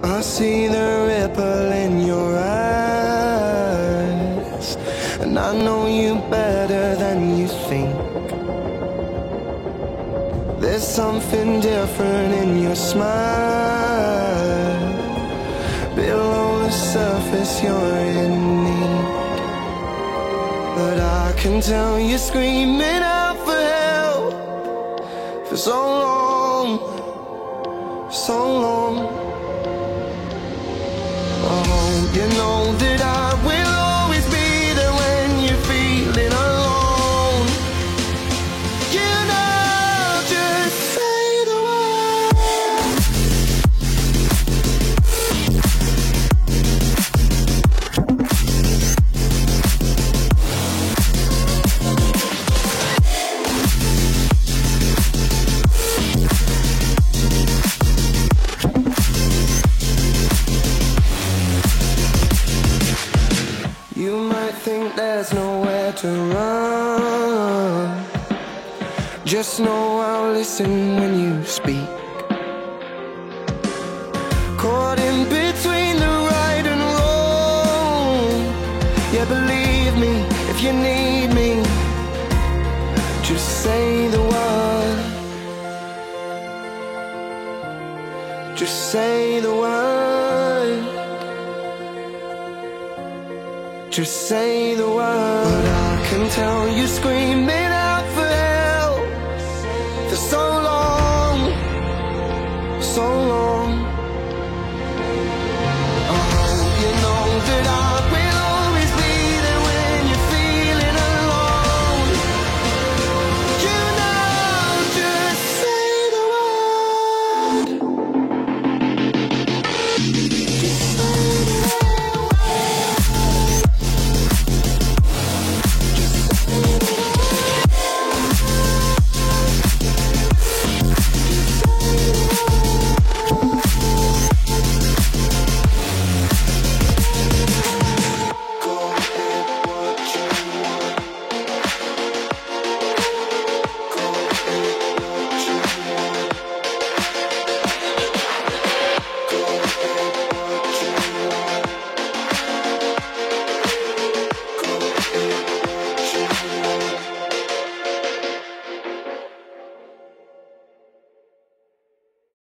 I see the ripple in your eyes, and I know you better than you think. There's something different in your smile. Below the surface you're in need, but I can tell you're screaming out for help for so long, so long. Oh, you know that I will always be there when you're feeling alone. You know, just say the word. You might think there's nowhere to run. Just know I'll listen when you speak. Caught in between the right and wrong. Yeah, believe me, if you need me, just say the word. Just say the word. Just say the word. But I can tell you screaming